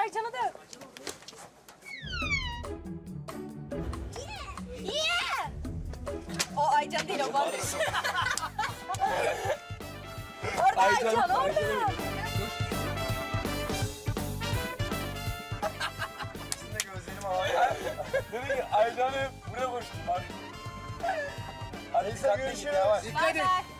Aycan'a da. Yeah! O Aycan değil, o Barış. Orada Aycan, orada. Şimdi gözlerim havaya. Dedi ki Aycan'ı buraya koştum. Hadi görüşürüz. Dikkat et.